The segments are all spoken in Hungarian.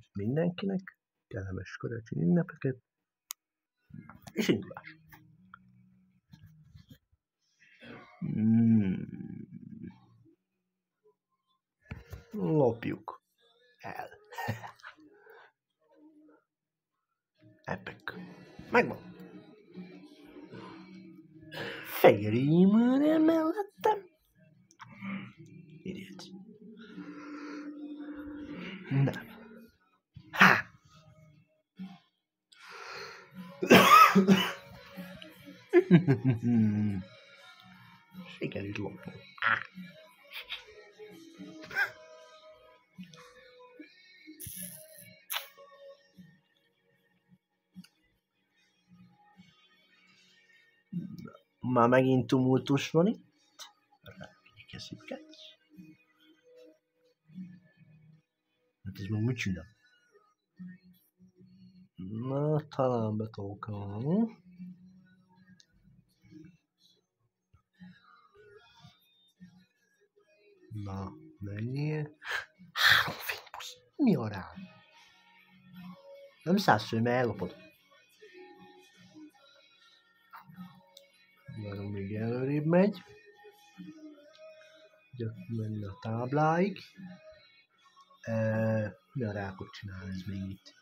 mindenkinek, kellemes karácsonyi ünnepeket, és indulás. Lopjuk el. Epic. Megvan. Fehér imőnél mellettem. Idiot. Nem. Ha! Sikerült lopni. Már megint tumultus van itt. Ráfigyekezhetsz. Hát ez meg mit csinál? Na, talán betolkálom. Na, menjél. 3 fénybusz. Mi a rá? Nem szállsz föl, mert ellopod. Várom, még előrébb megy. Ugye menni a tábláig. Mi a rákot csinál ez még itt?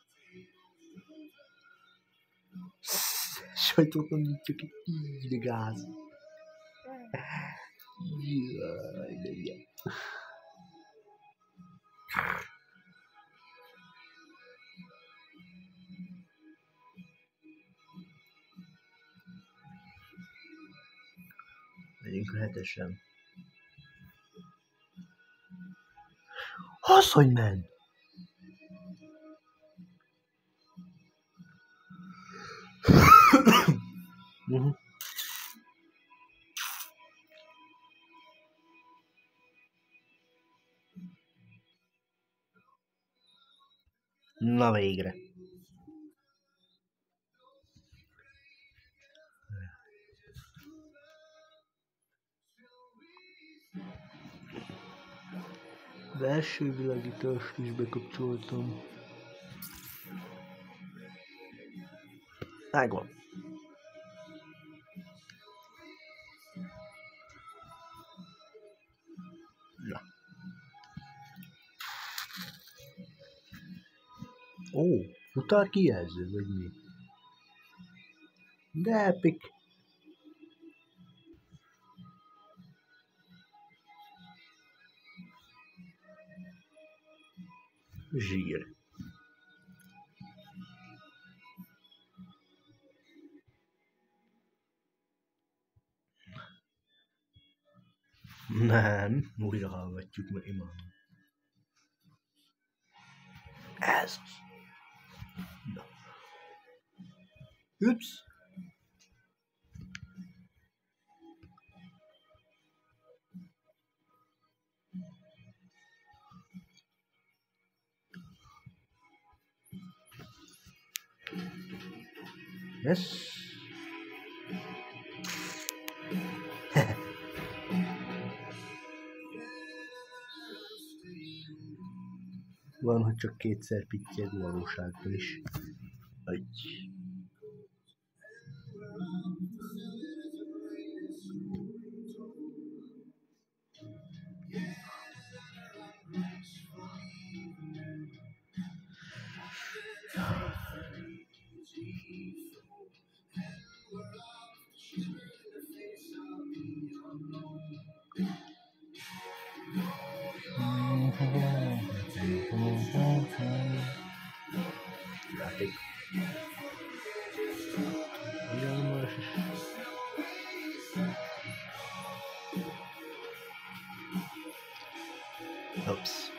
Sajtóton nyitjuk így, de gáz. Jaj, de ilyen. Megyünk a 7-esen. Az, hogy ment! Na végre. Belső világítást is bekapcsoltam. Megvan. Na. Ó, futárkijelző, vagy mi? De epic. Zsír. Nem, újra hallgatjuk, mert imádom. Ez az. Na. Ups. Yes. Van, hogy csak kétszer pittyeg valóságban is. Egy. Játék. Ups.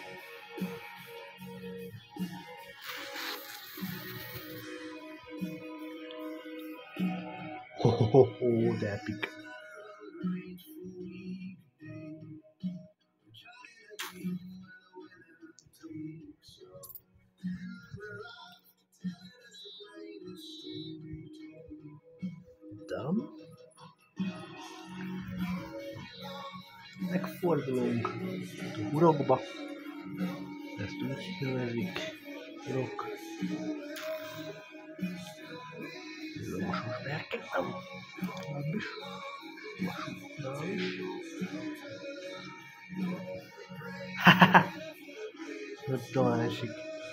Ho, de epic. Dam. Megfordulunk a hurokba. Ezt úgy nevezik. Rock. Villamosos berkek, nem? Legalábbis. Hahaha. Ott tovább esik.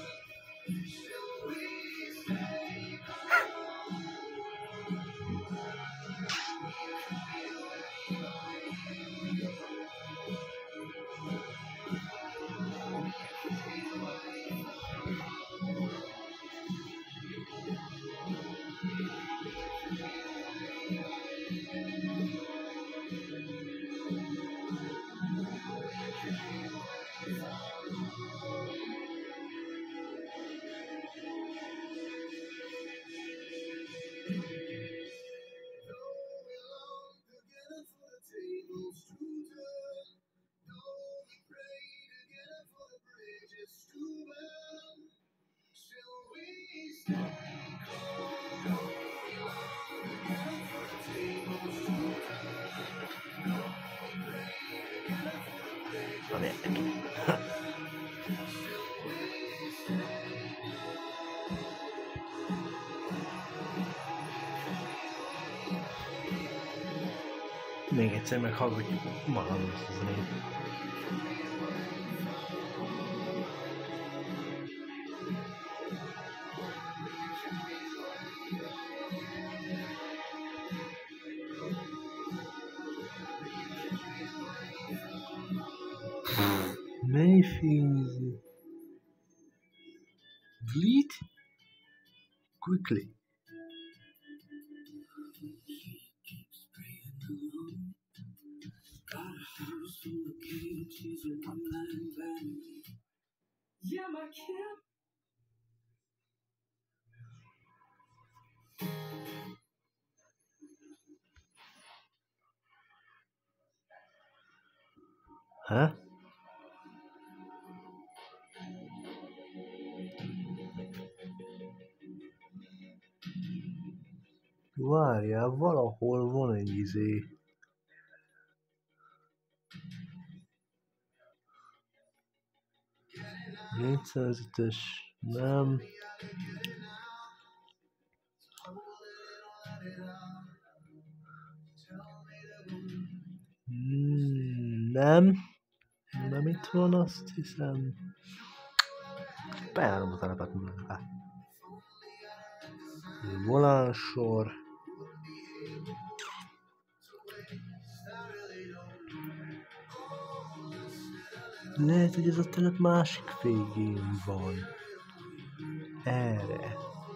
Nem érdekel. Még egyszer meghallgatjuk magam ezt a zenét. Mayfield. Bleed quickly. Yeah, my kid. Ha? Várjál, valahol van egy izé. Négyszázetes, nem. Nem. Nem itt van, azt hiszem. Bejárom a telepet mindenre. Volánsor. Lehet, hogy ez a telep másik végén van. Erre.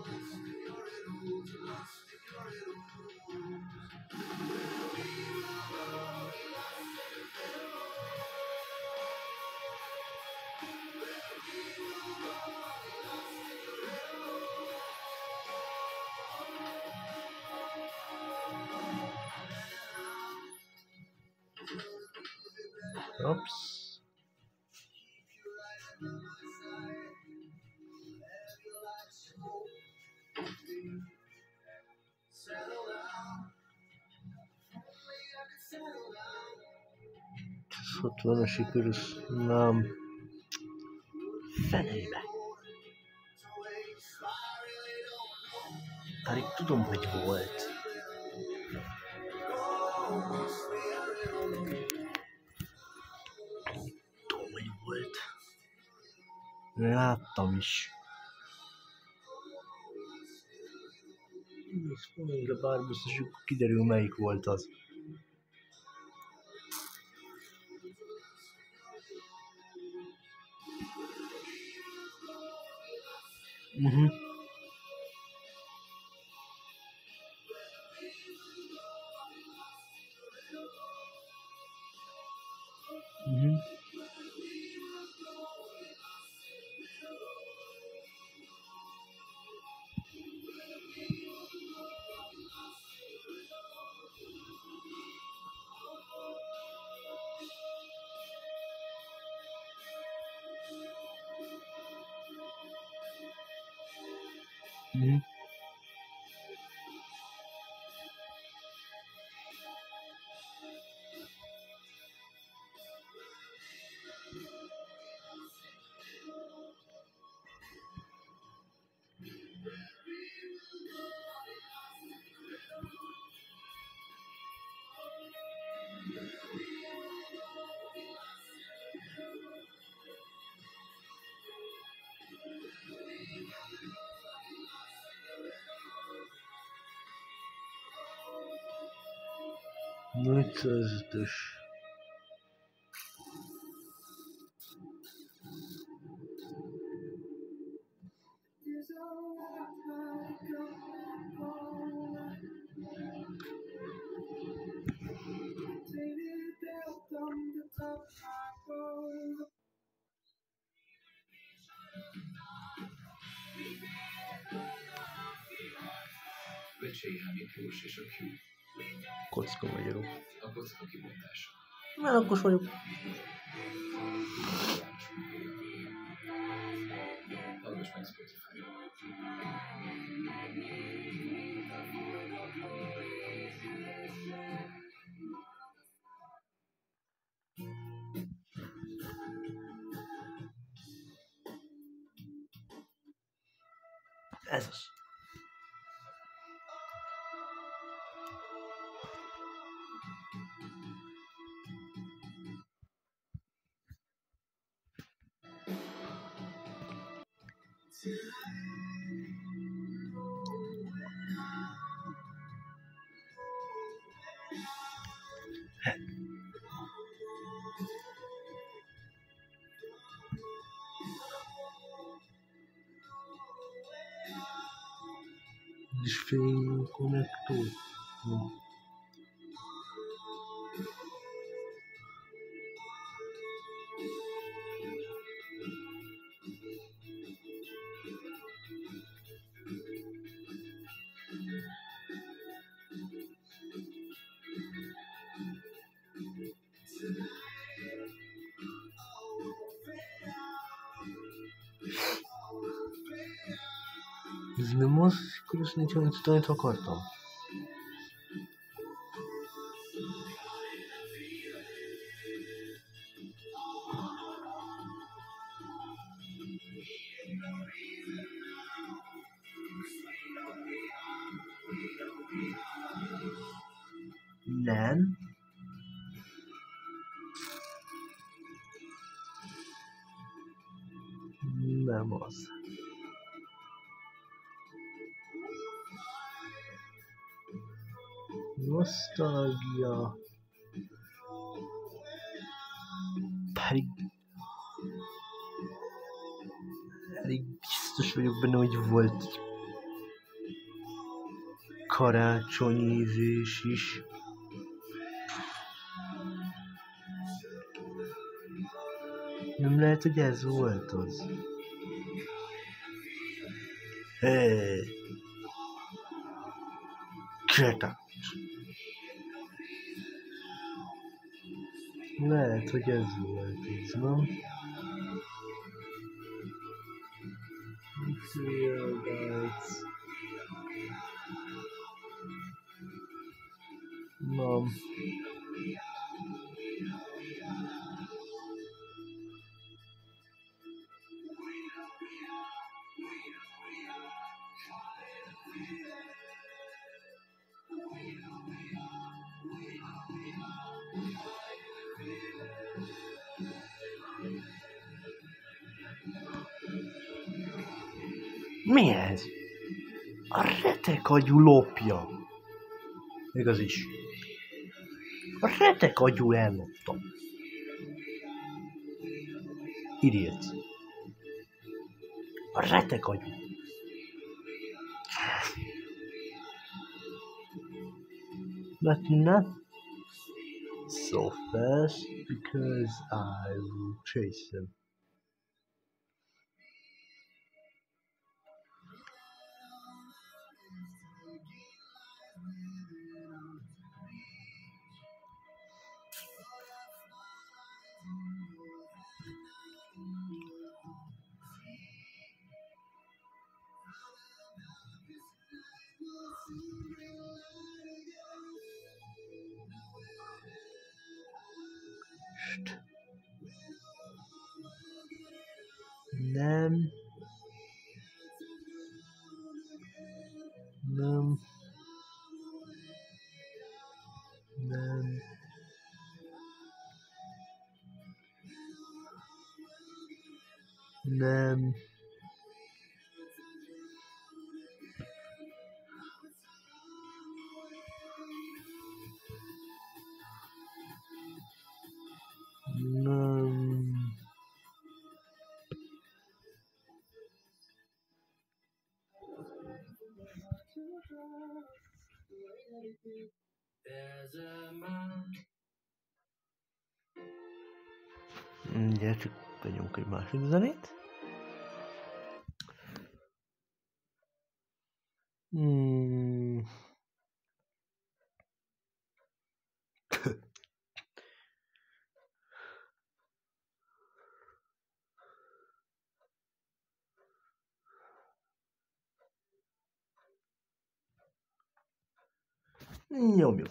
Ups. Ott van a sikerűs, nem. Fenébe. Pedig tudom, hogy volt. Tudom, hogy volt. Láttam is. Még bár biztos, hogy kiderül, melyik volt az. Mhm. Mhm. Mhm. 405-ös. Kocka magyaró. Már akkor vagyok. Ez az. És fénykonnektor. Ez nem az, akkor azt nincs, amit akartam. Nem. Nem az. Nosztalgia. Pedig biztos vagyok benne, hogy volt karácsonyézés is. Nem lehet, hogy ez volt az. Hey! Kreta! Lehet, hogy ez volt ez, nem? Nem. Mi ez? A retekagyú lopja. Igaz is. A retekagyú ellopta. Idiot. A retekagyú. But not so fast because I will chase him. Nem. Nem. Nem. Nem. tegyünk egy másik zenét. Nyomjuk.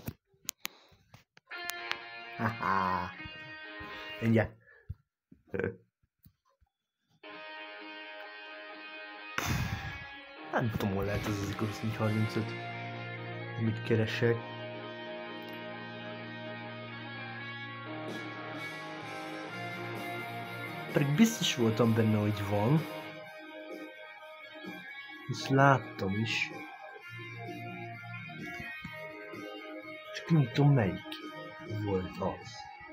Haha. Mindjárt. Nem tudom, hol lehet ez az Icarus 435. Mit keresek. Pedig biztos voltam benne, hogy van. Ezt láttam is. Csak nem tudom, melyik volt az.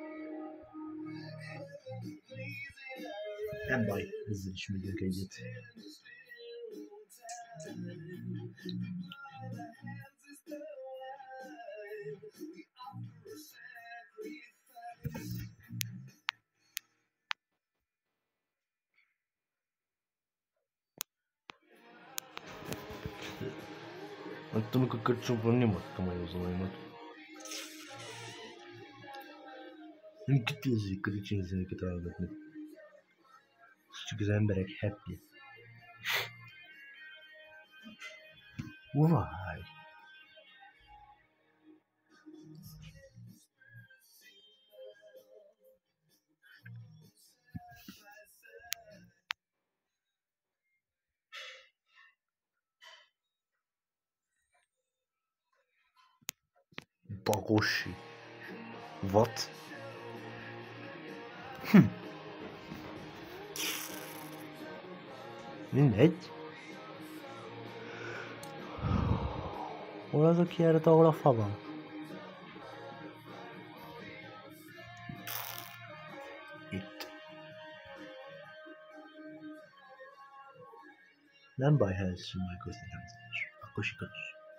Nem baj, ezzel is megyünk egyet. Hát amikor köcsökben nem adtam a józolaimat. Nem kitűzik a dicsénzeneket hallgatni. Csak az emberek happy. Why? Bagosi. What? Mindegy. Hol az a kijárat, ahol a fa van? Itt. Nem baj, ha ez simálkozni nem szíves. Akkor sikerül.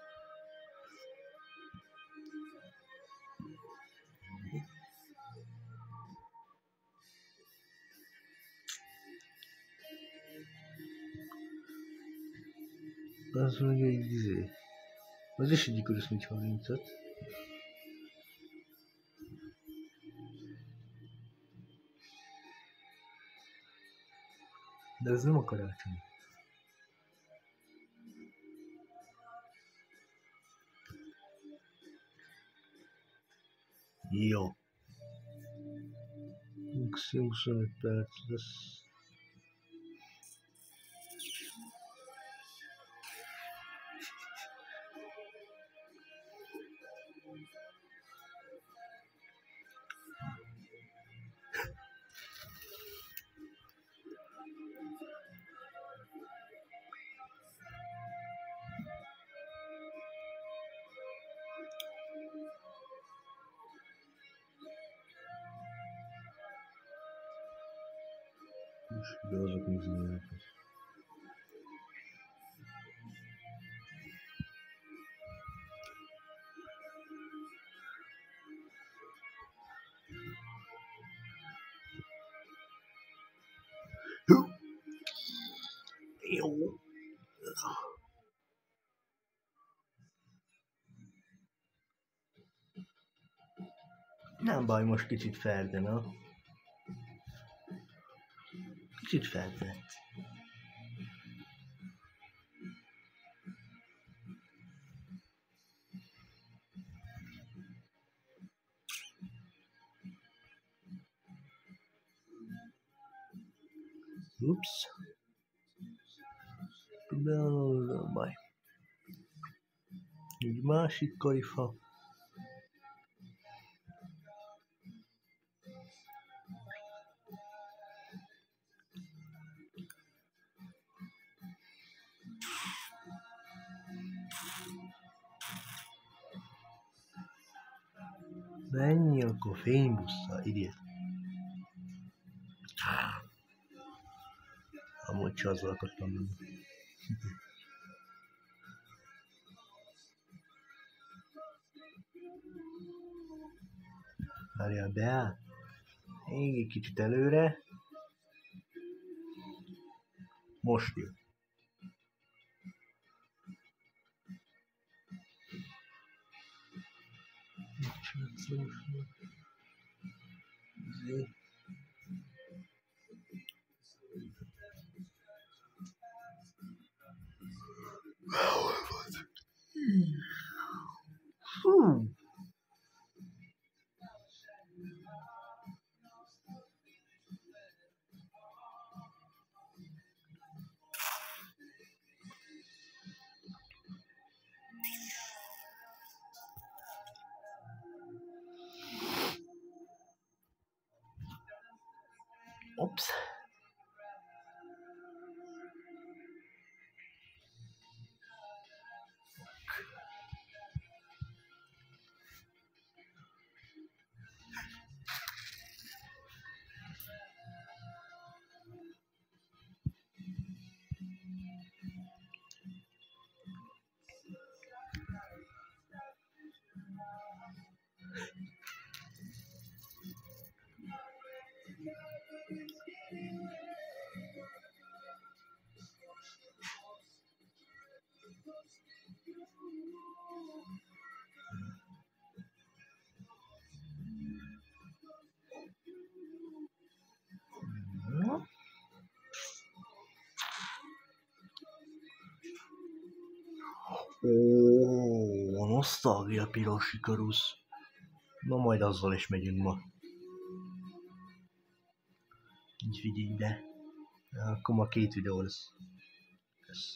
Az meg egy izé. Az is egy Icarus 435. De ez nem a karácsony. Jó. 25 perc lesz. Most behozzak nézni. Jó. Nem baj, most kicsit ferdena. Kicsit feltett. Ups. Nem baj. Egy másik kalifa. Menj akkor fénybusszal, idiot. Amúgy se azzal akartam menni. Várjál be. Még egy kicsit előre. Most jön. Ops. Ó, nosztalgia piros Ikarusz. Na majd azzal is megyünk ma. Így figyelj ide. Akkor ma 2 videó lesz. Kösz.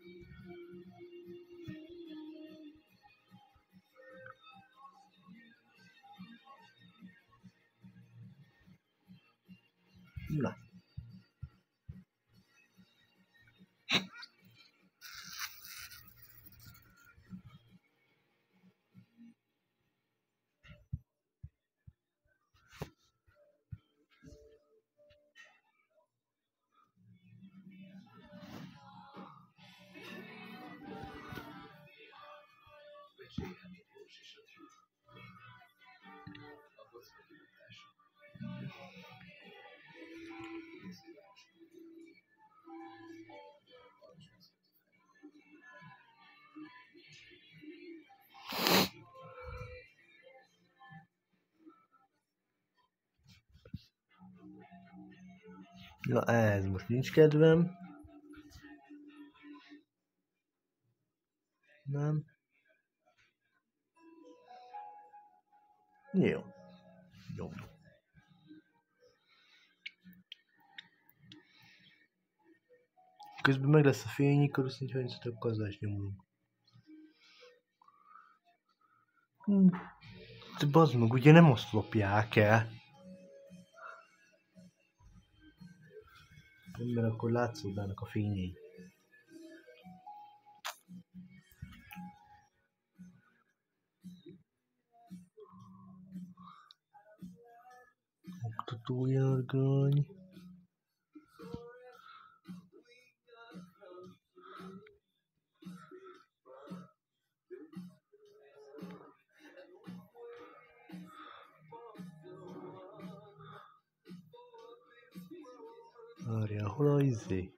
Na. Na ez most nincs kedvem. Nem. Jó. Jó. Közben meg lesz a fény, akkor azt mondja, hogy csak azzal is nyomulunk. De bazd meg, ugye nem azt lopják el. Mert akkor látszódnának a fényei. Oktatójárgány. Várjál, hol a izé?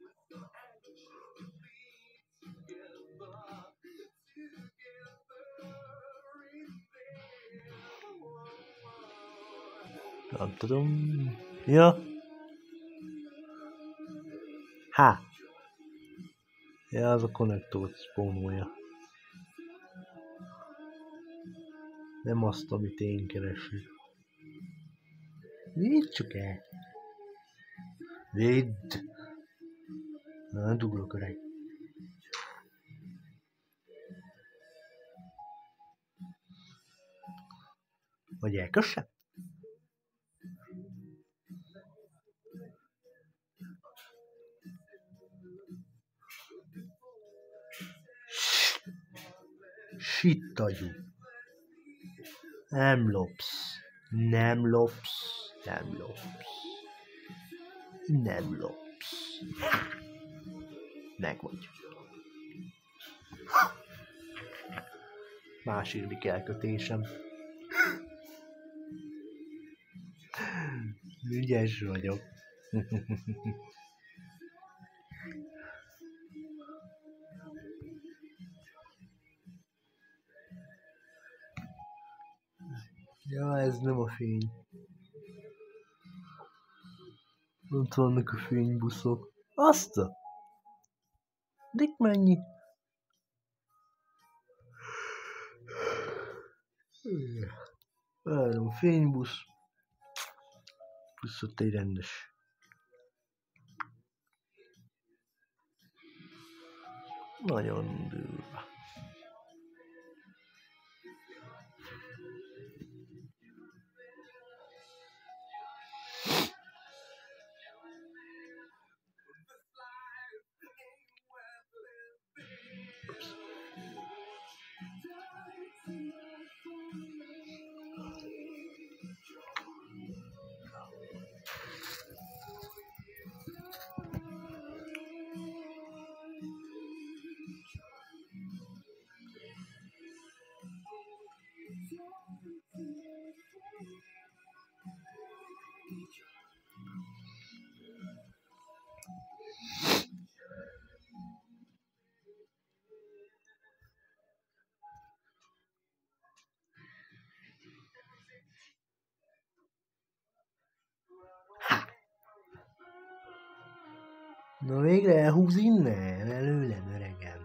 Nem tudom. Ja. Há. Ja, az a konnektort spawnolja. Nem azt, amit én keresek. Vidd csak el. Vidd. Na, duglok öreg. Vagy elkössem? Sittagyú. Nem lopsz. Nem lopsz. Nem lopsz. Nem lopsz. Meg vagy. Második elkötésem. Ügyes vagyok. Ja, ez nem a fény. Ott vannak a fénybuszok. Azt a... Dik mennyi? Várom, fénybusz. Plusz ott egy rendes. Nagyon durva. Na végre elhúz innen, előlem, öregem.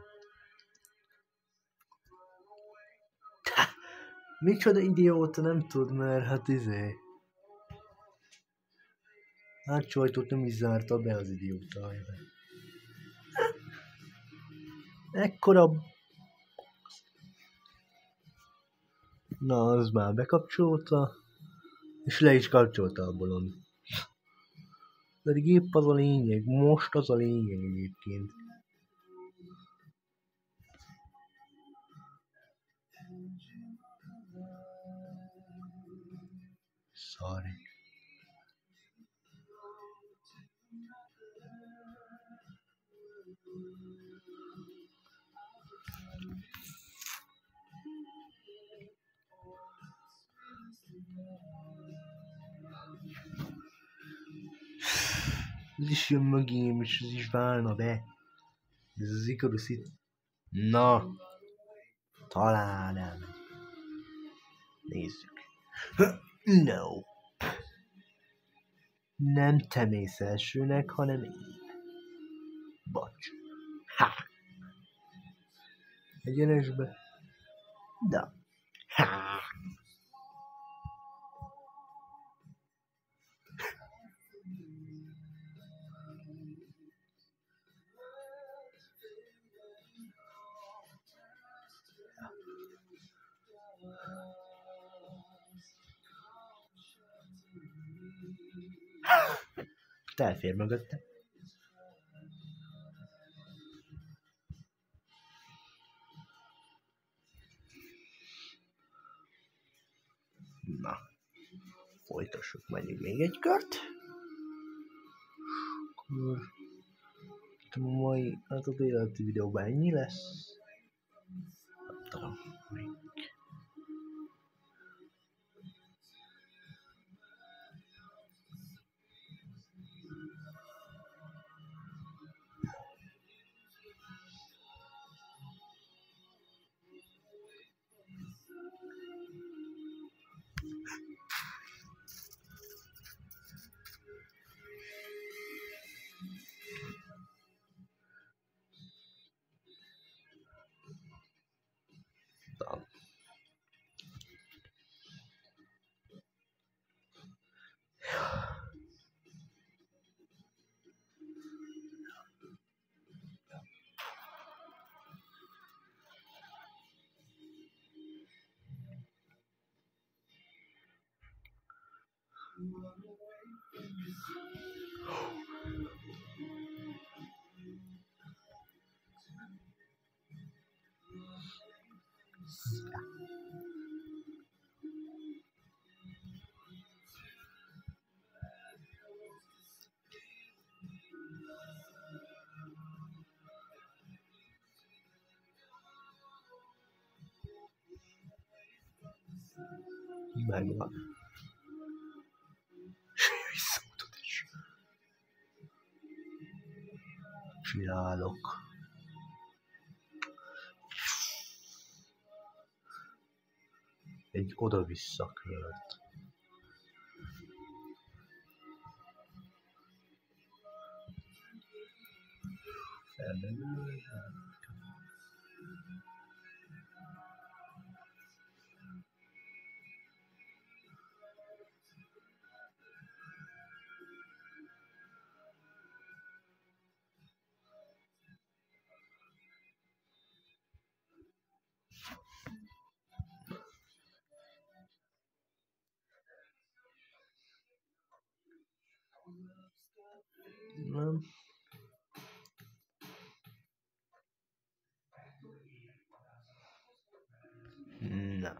Micsoda idióta, nem tud, mert hát hátsó ajtót nem is zárta be az idióta. Ekkora... Na, az már bekapcsolta, és le is kapcsolta a bolond. Pedig épp az a lényeg, most az a lényeg egyébként. Sorry. Ez is jön mögém, és ez is válna be. Ez az Icarus itt. Na, talán elmegy. Nézzük. No. Nem te mész elsőnek, hanem én. Bocs. Ha. Egyenesbe. Da. Ha. Te elfér mögötte. Na, folytassuk mondjuk még egy kört. Akkor a mai az életi videóban ennyi lesz. Nem tudom, még. Megvan. Visszamutat is. csinálok. Egy oda-vissza kört. Nem. Na.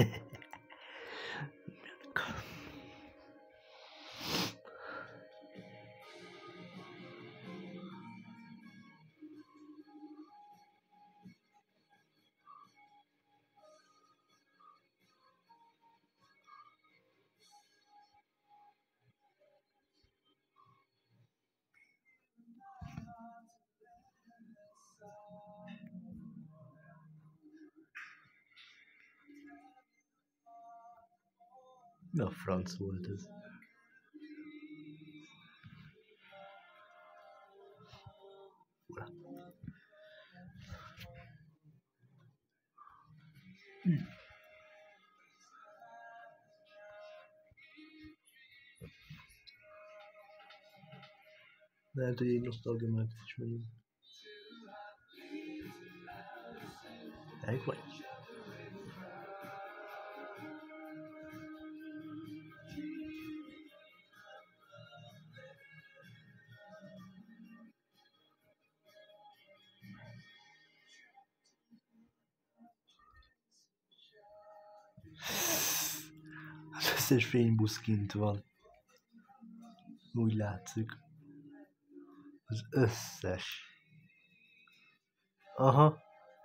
Mi a franc volt ez? Ura. Lehet, hogy egy nosztalgia mellett is megyünk. Elég vagy? Az összes fénybusz kint van. Úgy látszik. Az összes. Aha.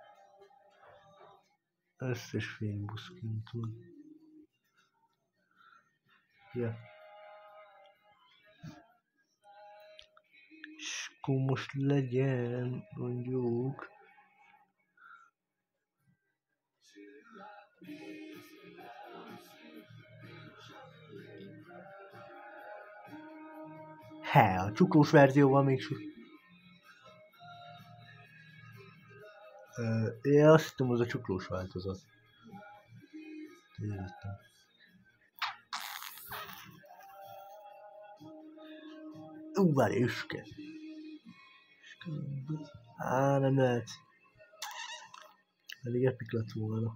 Összes fénybusz kint van. Ja. És akkor most legyen, mondjuk... A csuklós verzióval még so... Én azt hittem, az a csuklós változat. Értem. Várj, üske. Nem lehet. Elég epik lett volna.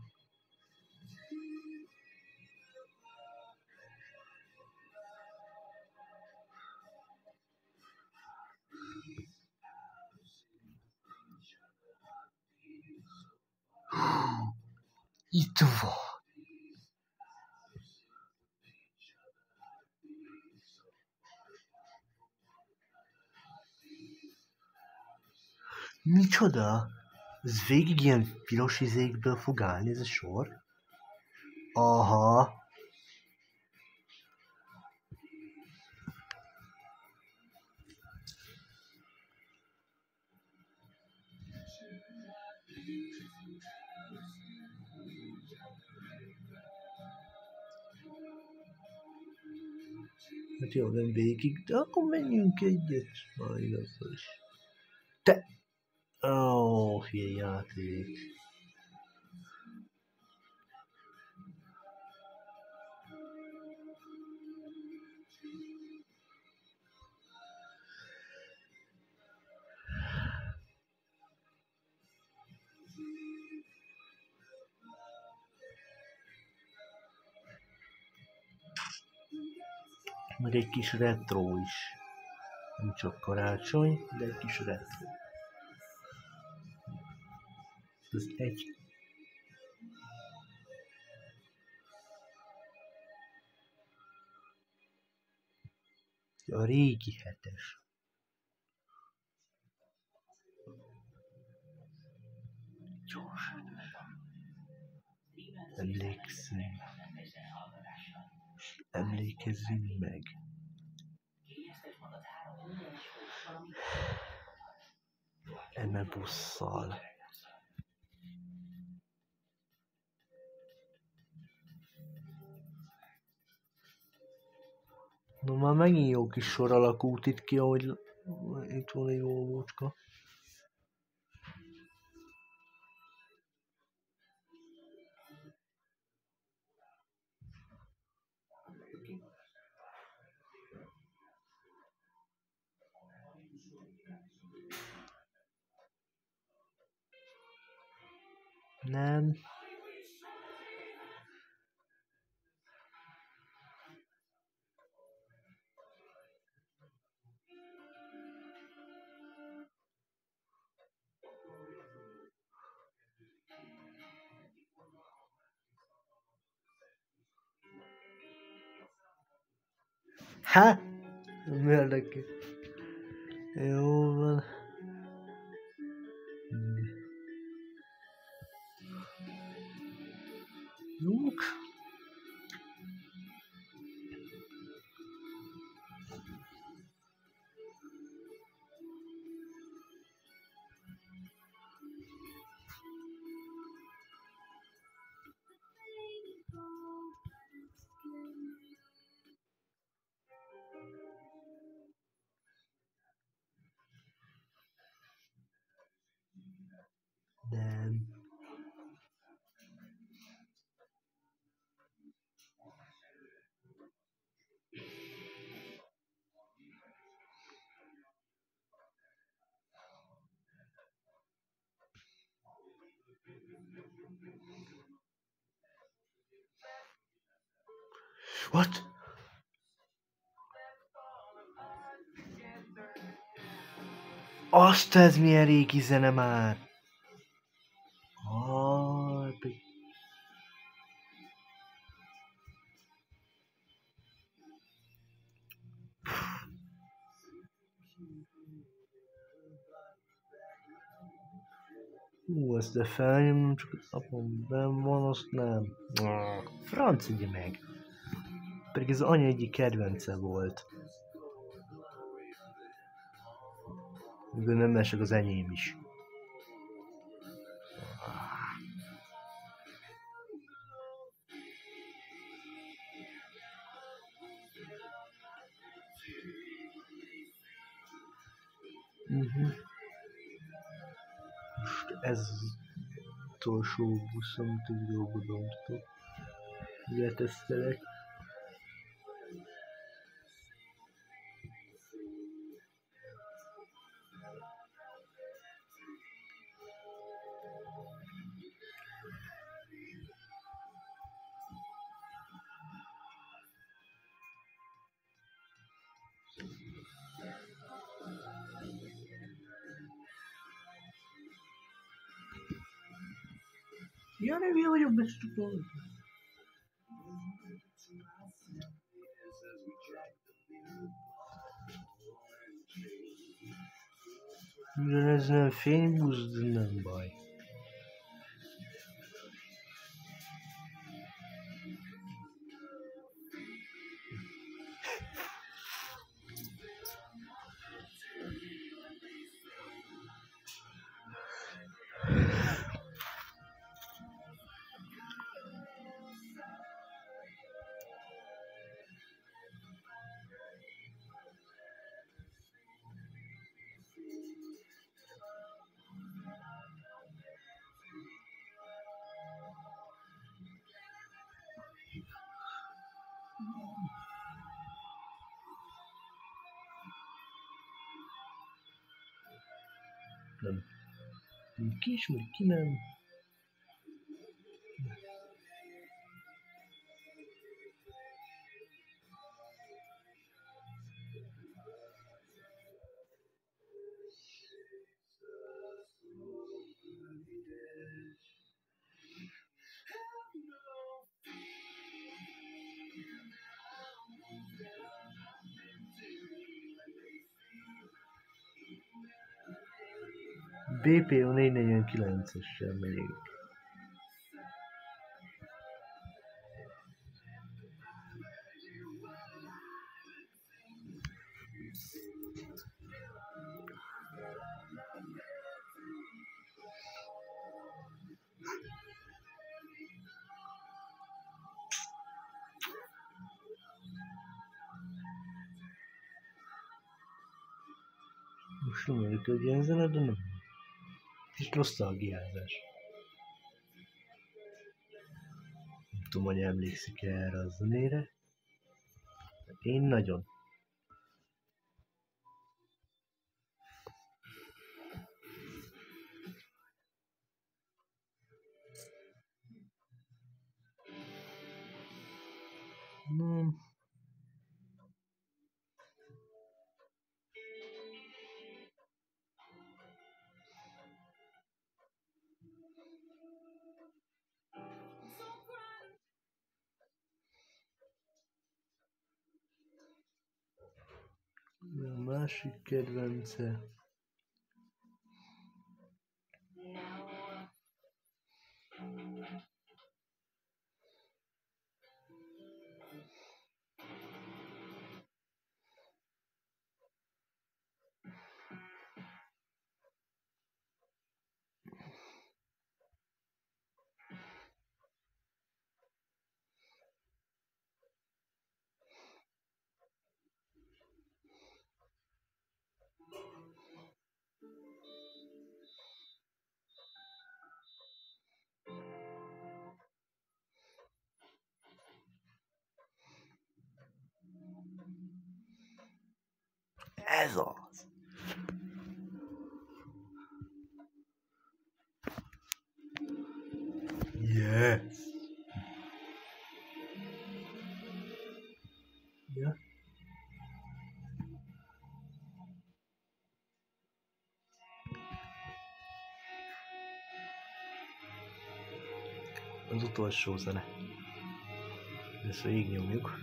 Itt van. Micsoda? Ez végig ilyen piros izékből fog állni ez a sor? Aha. Hát jó, nem végig, de akkor menjünk egyet. Majd azzal is. Te! Hülye játék. Meg egy kis retro is. Nem csak karácsony, de egy kis retro. Ez egy... A régi hetes. Gyors. Emlékszünk. Emlékezzünk meg. Eme busszal. No már megint jó kis sor alakult itt ki, ahogy itt van egy óvócska. Nem. Ha? Nem érdekes. Jó van. Jók. Nem. What? Azt ez milyen régi zene már! Ezt de felnyomom, csak az apom benn van, azt nem. Franc ugye meg. Pedig ez anya egyik kedvence volt. Nem esek az enyém is. Most ez az utolsó busz, amit a videóba bemutatok. Letesztelek. Ja, nem jó vagyok, beszélni. De ez nem fénybusz, de nem baj. Nem. Ki ismeri, ki nem. BPO 449-essel megyek. Most nem vagyok egy ilyen zene, de nem. Kis nosztalgiázás. Nem tudom, hogy emlékszik erre a zenére. Én nagyon. A másik kedvence. Ez az! Yes! Ja. Az utolsó zene. Ezt végignyomjuk.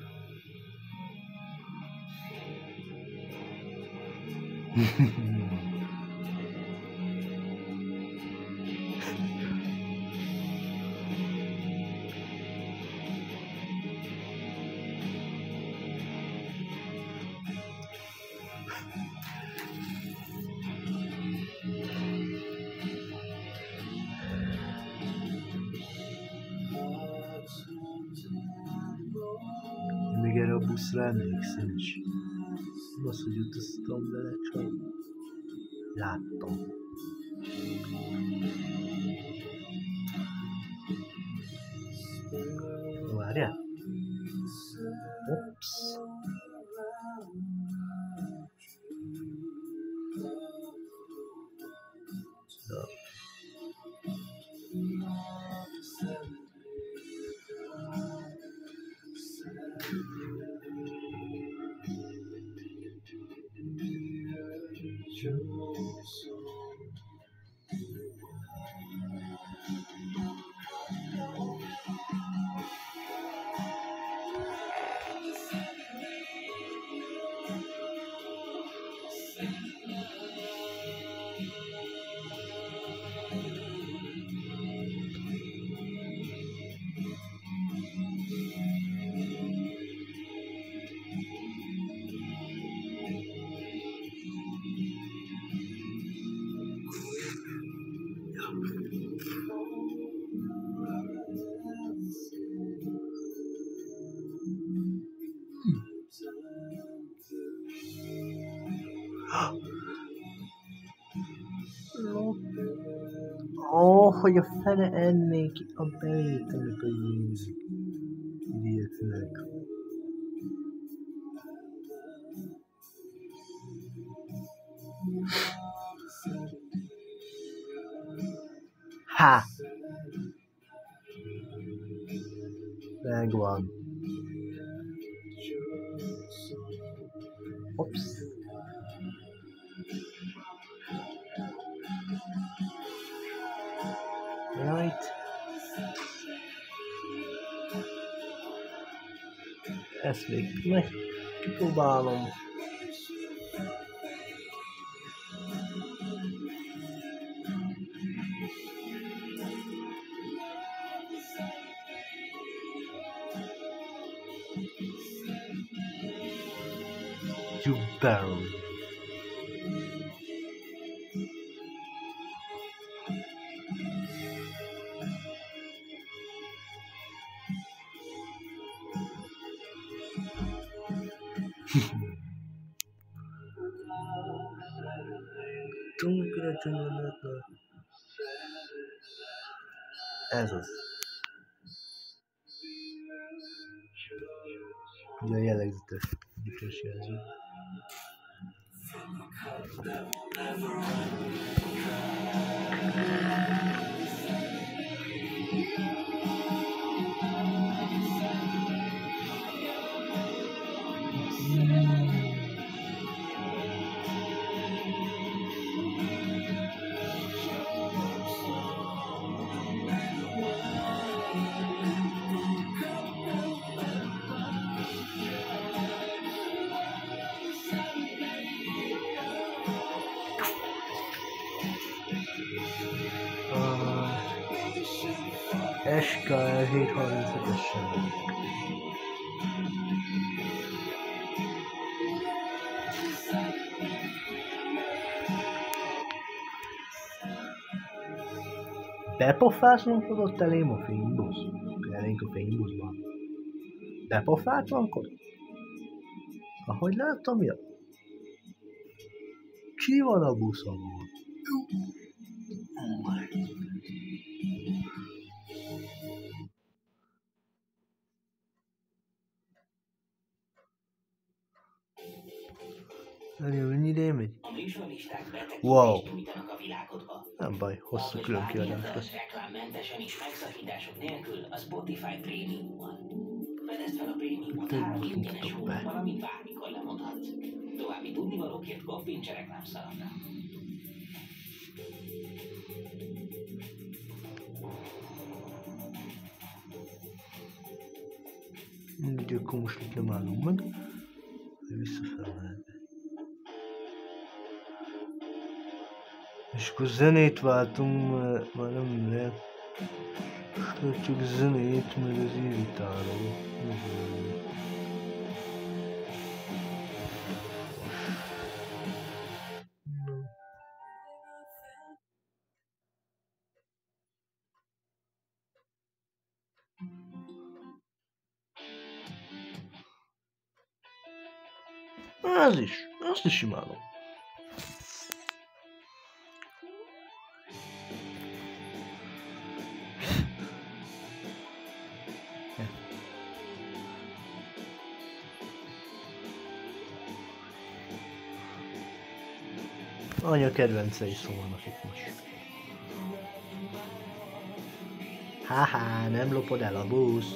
Még erre a buszra emlékszem is. Az, hogy utaztam vele, csak láttam. Várjál? Ups. Ja. Ó, hogy a fene ennék a belét ennek a idiotnek. Ha! Megvan. Ups. Right. Ezt még meg kipróbálom. You barrel. Ez az. Ugye a jellegzetes jelző. SKL 735-esen. Bepofázlonkodott elém a fénybusz? Elénk a fénybuszban. Bepofázlonkodott? Ahogy láttam, ja. Ki van a buszomon? Mennyi ideje megy? Wow. Nem baj, hosszú külön kiadás lesz. Reklámmentesen és megszakítások nélkül a Spotify Premium-on. Fedezd fel a Premiumot 3 ingyenes hónap, valamint bármikor lemondhatsz. További tudnivalókért koppints a reklámszalagra. Úgyhogy akkor most itt nem állunk meg. Visszafelmehet. És akkor zenét váltunk, már nem lehet. Csak zenét, mert ez irritáló. Azt is imádom. Anya kedvencei szólnak itt most. Haha, nem lopod el a busz.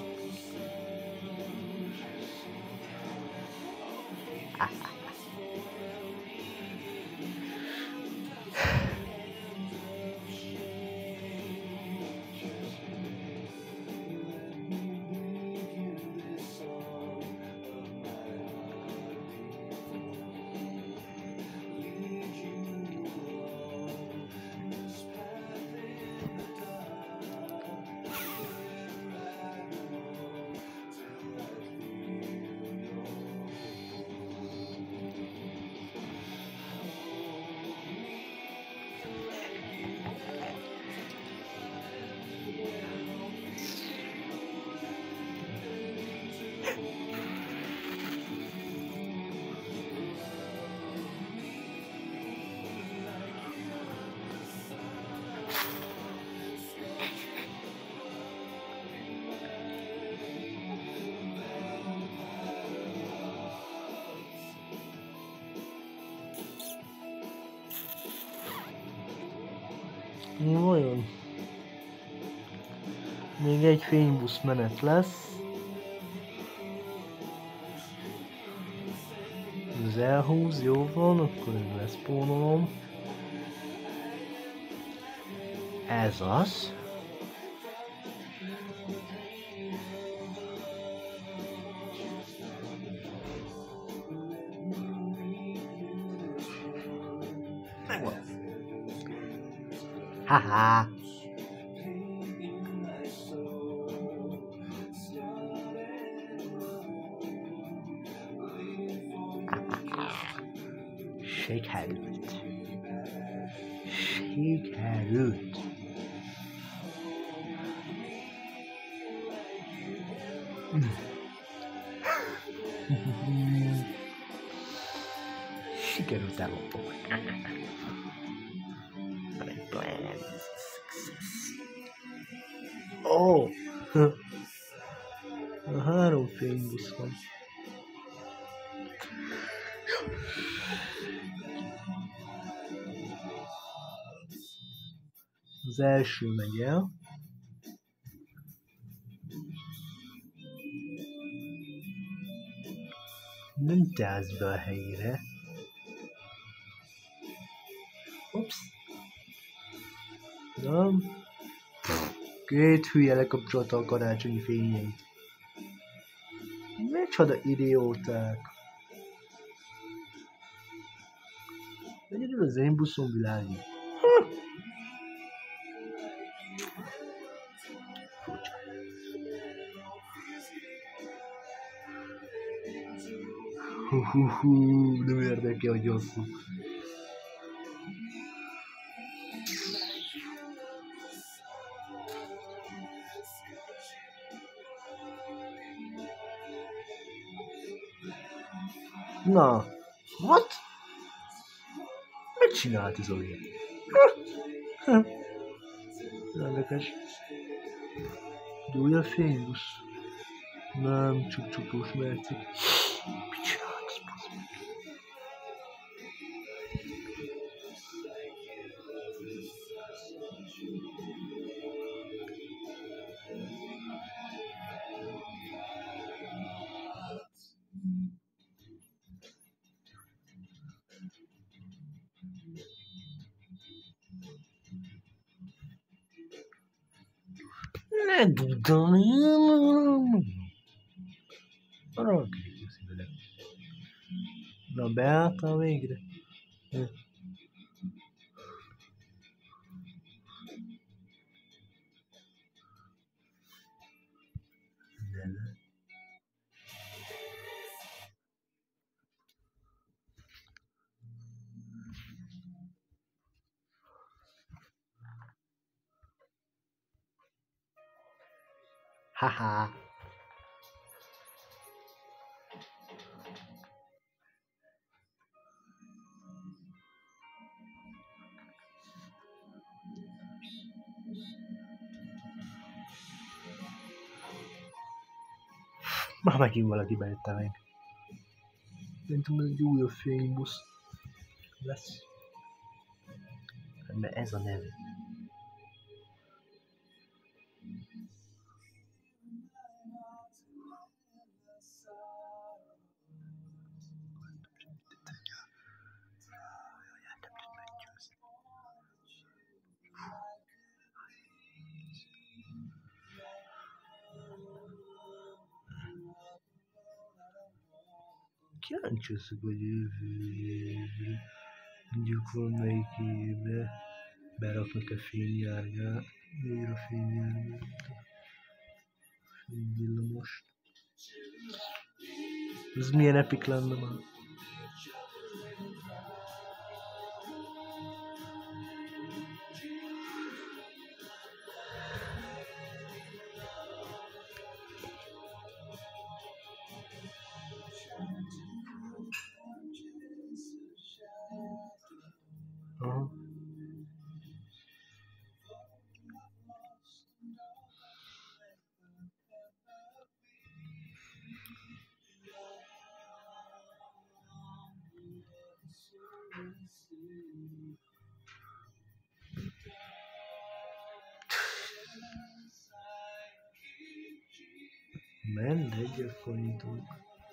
Vajon? Még egy fénybusz menet lesz. Ez elhúz, jó van, akkor én leszpónolom. Ez az. Megvan. Haha. Sikerült. Sikerült. Sikerült ellopom. Ó! A 3 fénybusz van. Az első megy el. Nem teász be a helyére. Ups. Nem. Két hülye lekapcsolta a karácsonyi fényeit. Micsoda idióták. Egyedül az én buszom világít. Nem érdekel, hogy hosszú. Na, what? Mit csinált ez olyan? Érdekes. Egy újabb fénybusz. Nem, csak csupós mercik. Mit csinált ez, basz meg? Ne dudani! Arra kérdezni vele. Na, beálltál végre? Haha. Már megint valaki bejött meg. Szerintem ez egy újabb fénybusz lesz. Mert ez a neve. Kíváncsi leszek, hogy jövő évre mondjuk valamelyik évre beraknak a fényjárgát, újra fényjárgát, fényvillamost. Ez milyen epik lenne már? Aha. Men, egyet forintunk.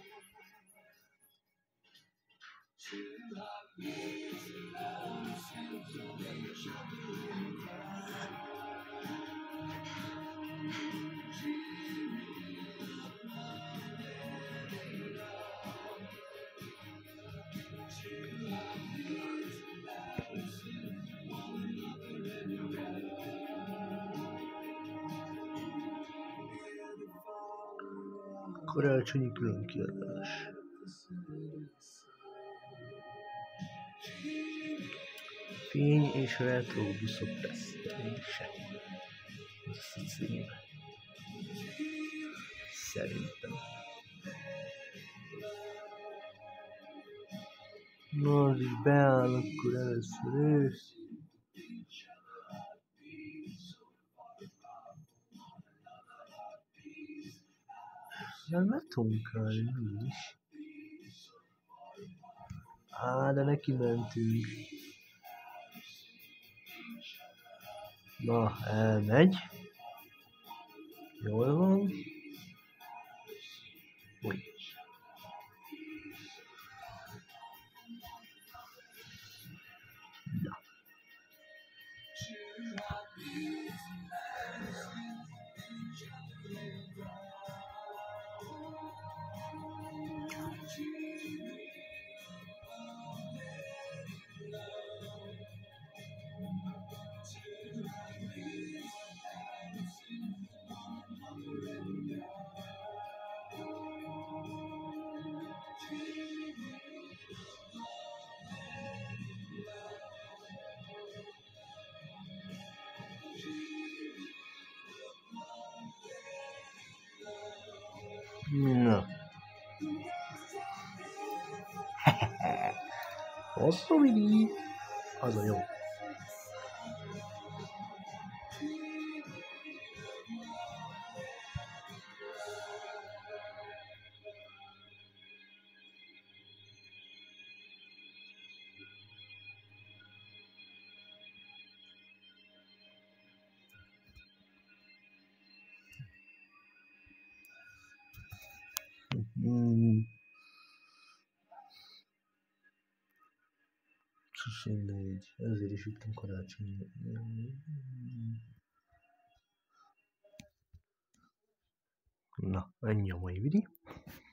Karácsonyi különkiadás. Fény és retro buszok tesztelése. Ez a cím. Szerintem. Na, addig beáll, akkor először is. Ezzel meg tudunk állni, is. De neki mentünk. Na, elmegy. Jól van. Új. Na. Na. Hosszú mini. Az a jó. Mindegy, ezért is üttem karácsonyra. Na, ennyi a mai videó.